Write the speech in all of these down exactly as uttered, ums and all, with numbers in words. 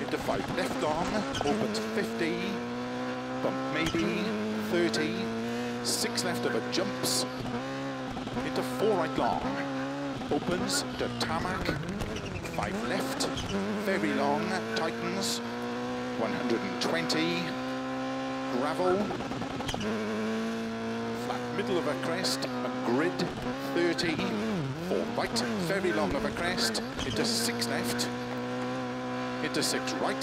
into five left long, opens fifty, bump maybe, thirty, six left over jumps, into four right long, opens to tarmac, five left, very long, tightens, one hundred twenty, gravel, flat middle of a crest, a grid, thirty, four right, very long of a crest, into six left, into six right,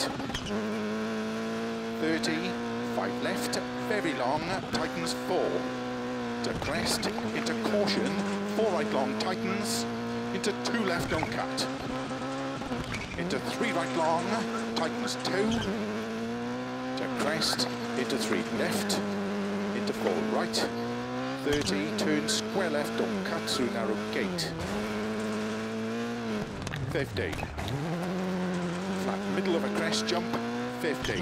thirty, five left, very long, tightens four, to crest, into caution, four right long, tightens, into two left long cut, into three right long, tightens two, to crest, into three left, into four right, thirty, turn square left, don't cut through narrow gate, fifty, flat middle of a crest jump, fifty,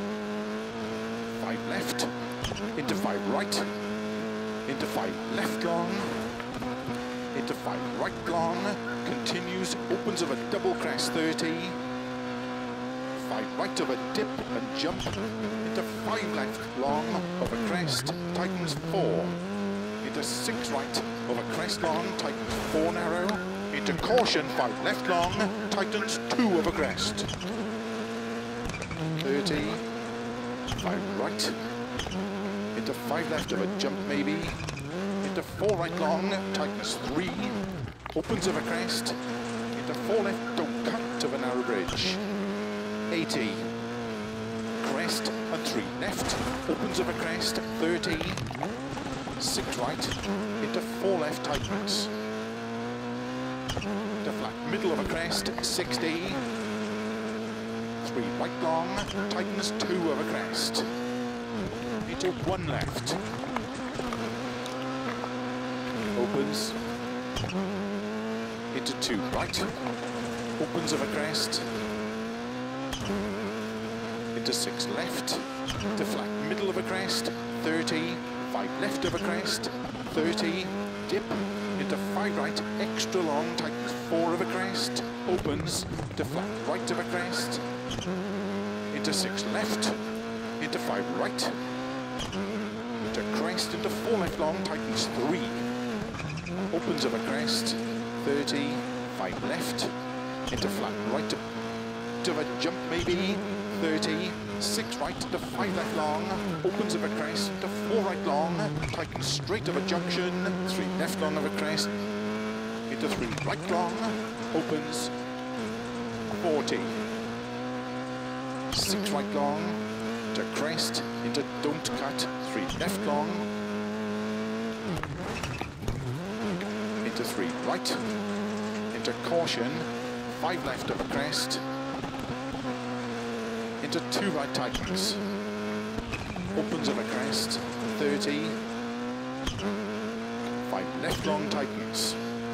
five left, into five right, into five left long, into five right long, continues, opens of a double crest, thirty, five right of a dip and jump, into five left long of a crest, tightens four, into six right of a crest long, tightens four narrow, into caution, five left long, tightens two of a crest, thirty, five right, into five left of a jump maybe, into four right long, tightens three, opens of a crest, into four left, don't cut of a narrow bridge, eighty, crest and three left, opens of a crest, thirty, six right, into four left, tightens, into flat middle of a crest, sixty, three right long, tightens two of a crest, into one left, opens, into two right, opens of a crest, into six left, to flat middle of a crest, thirty, five left of a crest, thirty, dip, into five right, extra long, tightens four of a crest, opens, to flat right of a crest, into six left, into five right, to crest, into four left long, tightens three, opens of a crest, thirty, five left, into flat right of a jump maybe, thirty, six right to five left long, opens of a crest to four right long, tightens straight of a junction, three left long of a crest, into three right long, opens, forty, six right long, to crest, into don't cut, three left long, into three right, into caution, five left of a crest, into two right tightens, opens of a crest, thirty, five left long tightens,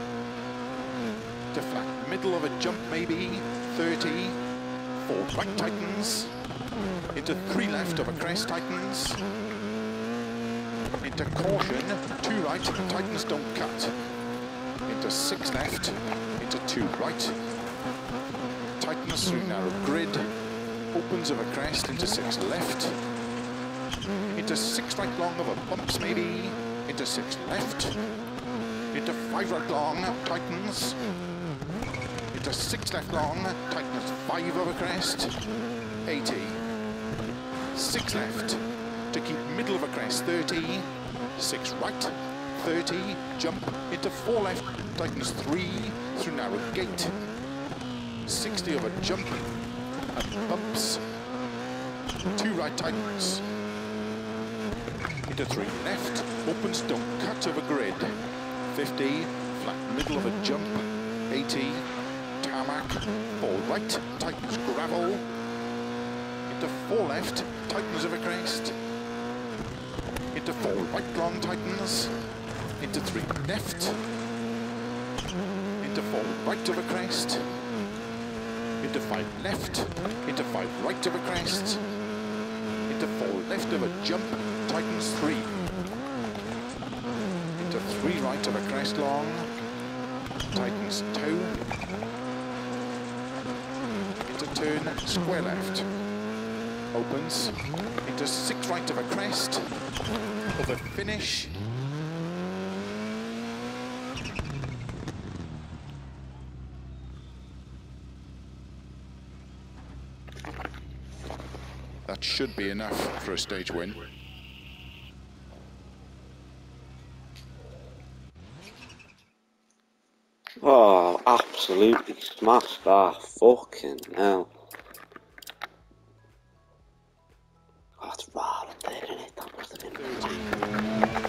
to flat middle of a jump maybe, thirty, four right tightens, into three left of a crest tightens, into caution, two right, tightens don't cut, into six left, into two right, tightens through narrow grid, opens of a crest, into six left, into six right long of a bumps maybe, into six left, into five right long, tightens, into six left long, tightens five of a crest, eighty, six left, to keep middle of a crest, thirty, six right, thirty, jump, into four left, tightens three, through narrow gate, sixty of a jump, and bumps, two right tightens, into three left, opens, don't cut of a grid, fifty, flat middle of a jump, eighty, tarmac, four right, tightens gravel, into four left, tightens of a crest, into four right long tightens, into three left, into four right of a crest, into five left, into five right of a crest, into four left of a jump, tightens three, into three right of a crest long, tightens two, into turn square left. Opens into six right of a crest, over finish. That should be enough for a stage win. Oh, absolutely smashed that. Fucking hell. Oh, it's right up there, isn't it? That must have been thirteen.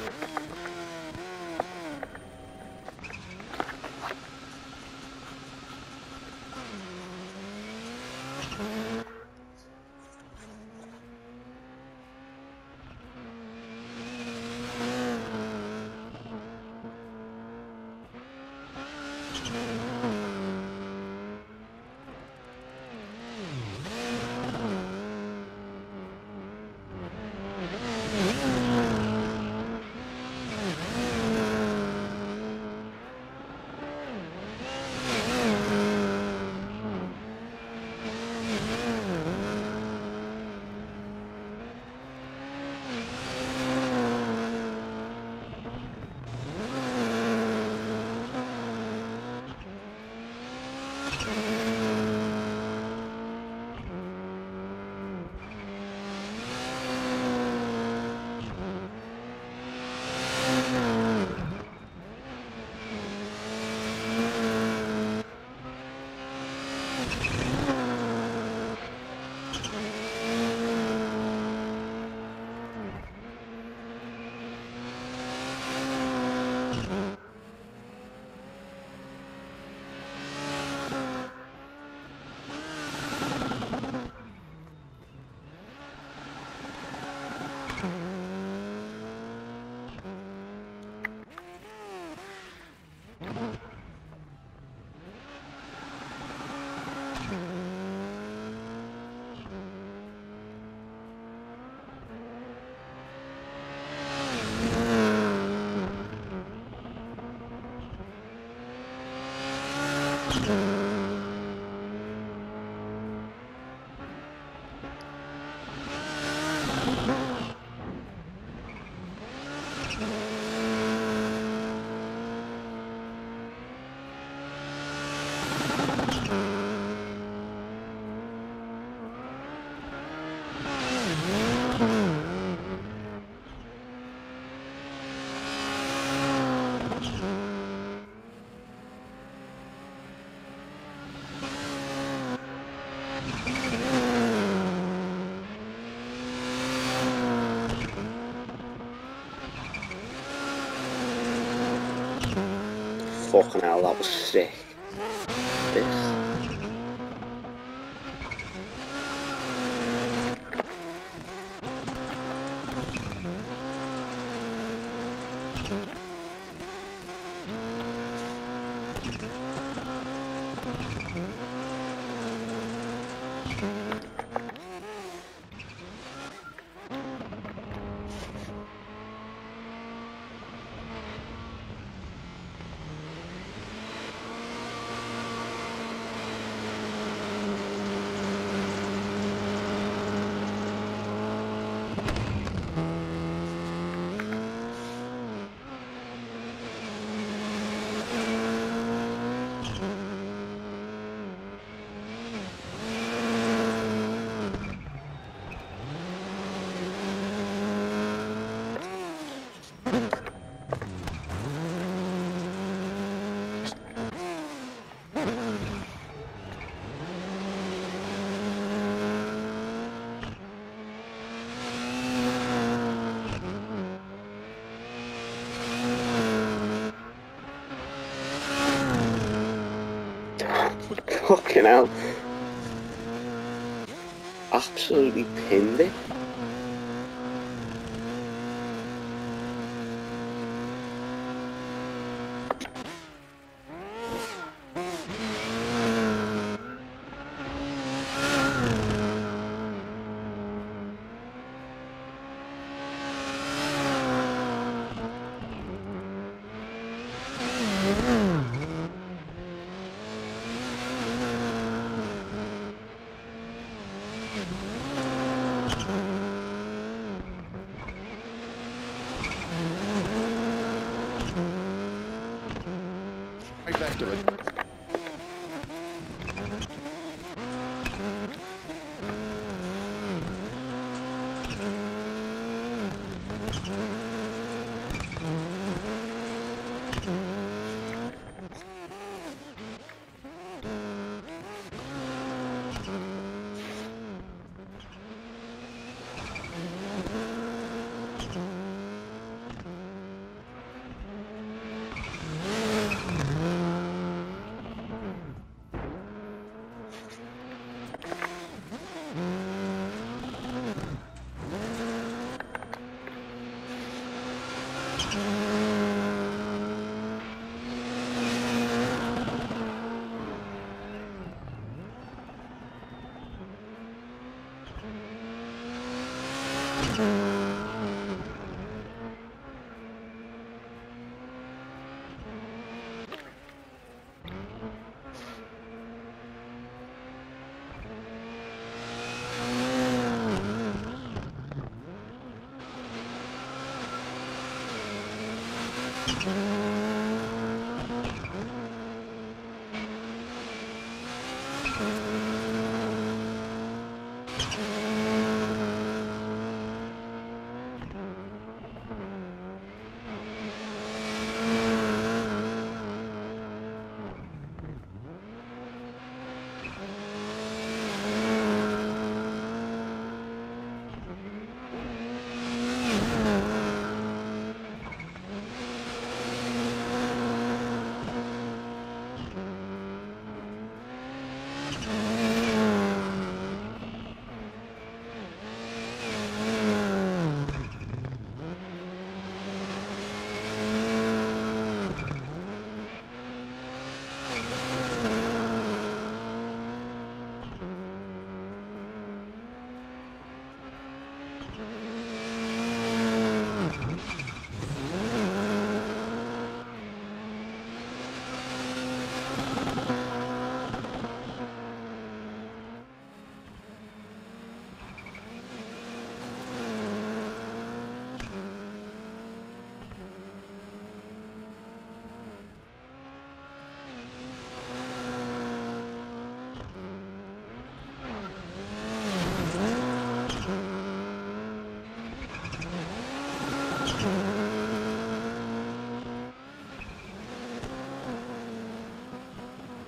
Fucking hell, that was sick. This. Fucking hell. Absolutely pinned it. left of it.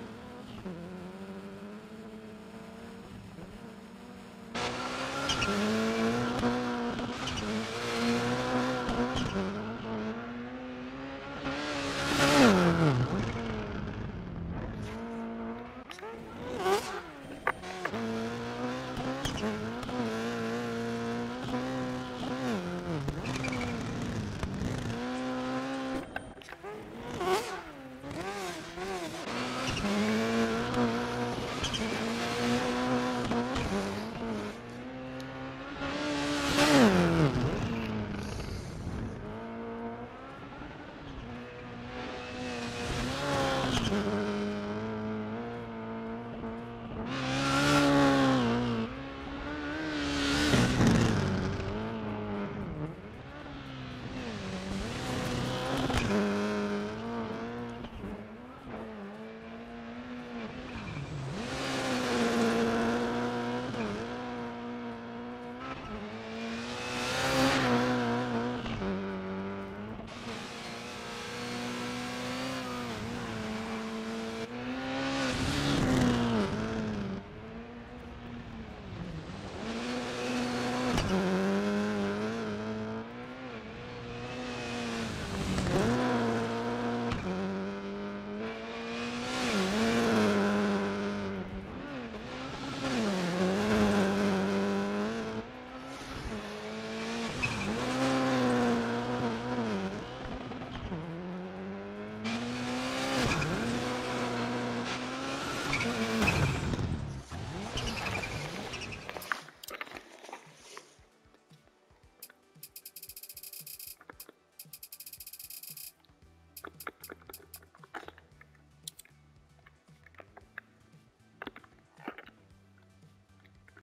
Mm-hmm.